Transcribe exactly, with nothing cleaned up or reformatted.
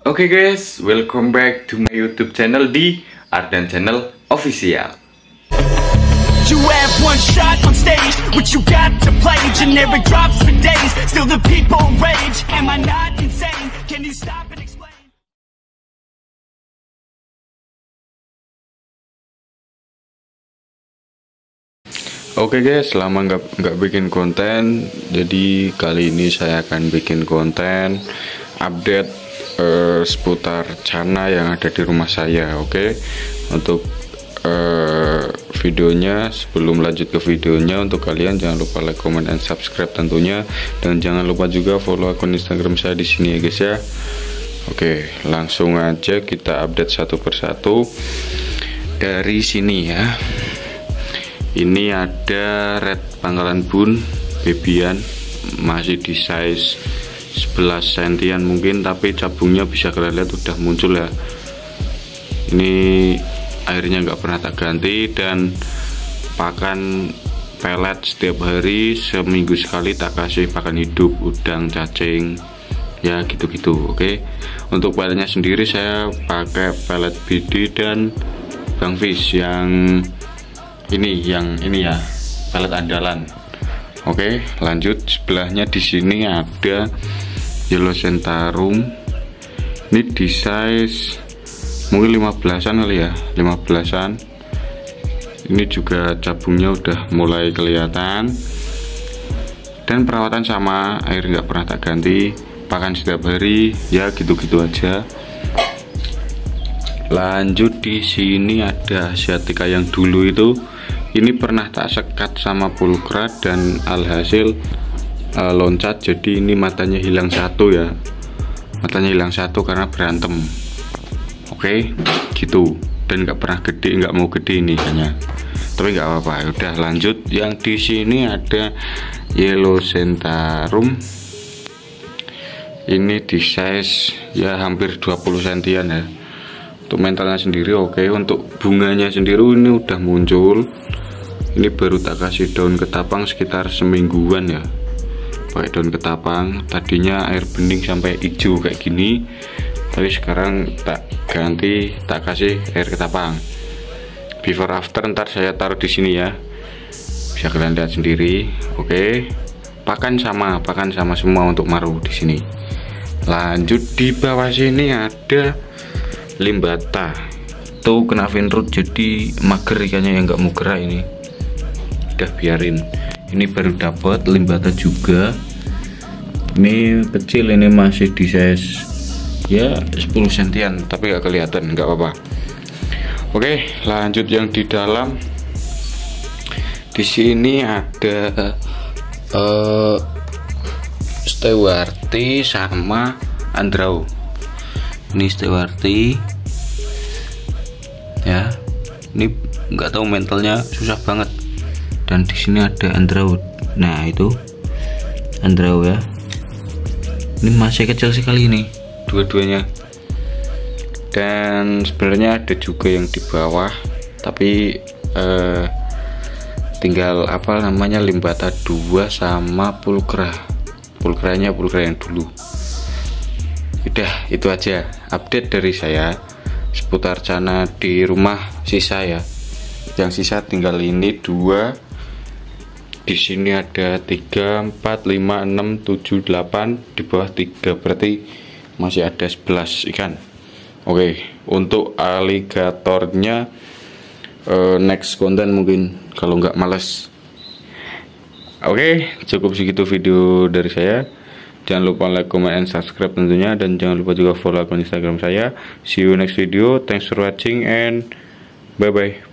Oke guys, welcome back to my YouTube channel di Ardan Channel Official. You have one shot on stage, what you got to play? Generic drops for days, still the people rage. Am I not insane? Can you stop and explain? Oke guys, lama nggak nggak bikin konten, jadi kali ini saya akan bikin konten update eh, seputar cana yang ada di rumah saya. Oke, untuk eh, videonya, sebelum lanjut ke videonya, untuk kalian jangan lupa like, comment, dan subscribe tentunya, dan jangan lupa juga follow akun Instagram saya di sini ya guys ya. Oke, langsung aja kita update satu persatu dari sini ya. Ini ada red Pangkalan Bun babyan, masih di size sebelas sentian mungkin, tapi cabungnya bisa kalian lihat udah muncul ya. Ini airnya nggak pernah tak ganti, dan pakan pelet setiap hari, seminggu sekali tak kasih pakan hidup, udang, cacing ya gitu-gitu. Oke, untuk peletnya sendiri saya pakai pelet B D dan Bang Fish yang ini yang ini ya, pelet andalan. Oke, lanjut sebelahnya di sini ada Yellow Centaurum. Ini di size mungkin lima belasan kali ya, lima belasan. Ini juga cabungnya udah mulai kelihatan, dan perawatan sama, air nggak pernah tak ganti, pakan setiap hari ya gitu-gitu aja. Lanjut di sini ada Asiatica yang dulu itu. Ini pernah tak sekat sama pulkra, dan alhasil uh, loncat, jadi ini matanya hilang satu ya. Matanya hilang satu karena berantem. Oke, gitu. Dan nggak pernah gede, nggak mau gede ini kayaknya. Tapi nggak apa-apa. Udah lanjut. Yang di sini ada Yellow Centaurum. Ini di size ya hampir dua puluh sentian ya. Untuk mentalnya sendiri oke. Untuk bunganya sendiri ini udah muncul. Ini baru tak kasih daun ketapang sekitar semingguan ya, pakai daun ketapang. Tadinya air bening sampai hijau kayak gini, tapi sekarang tak ganti, tak kasih air ketapang. Before after ntar saya taruh di sini ya, bisa kalian lihat sendiri. Oke, pakan sama, pakan sama semua untuk maru di sini. Lanjut di bawah sini ada limbata. Tuh kena venroot jadi mager ikannya, yang nggak mau gerak ini. Udah biarin. Ini baru dapat limbata juga. Ini kecil, ini masih di size ya sepuluh sentian, tapi nggak kelihatan, nggak apa-apa. Oke, lanjut yang di dalam. Di sini ada uh, Stewarti sama Andrau. Ini Stewarti ya. Ini nggak tahu mentalnya susah banget. Dan di sini ada Andrau. Nah itu Andrau ya. Ini masih kecil sekali nih dua-duanya. Dan sebenarnya ada juga yang di bawah, tapi eh, tinggal apa namanya limbata dua sama pulkra. Pulkranya pulkra yang dulu. Udah itu aja update dari saya seputar cana di rumah sisa ya. Yang sisa tinggal ini dua. Di sini ada tiga, empat, lima, enam, tujuh, delapan, di bawah tiga, berarti masih ada sebelas ikan. Oke, untuk aligatornya uh, next konten mungkin kalau nggak males. Oke, cukup segitu video dari saya. Jangan lupa like, comment, and subscribe tentunya, dan jangan lupa juga follow akun Instagram saya. See you next video. Thanks for watching and bye bye.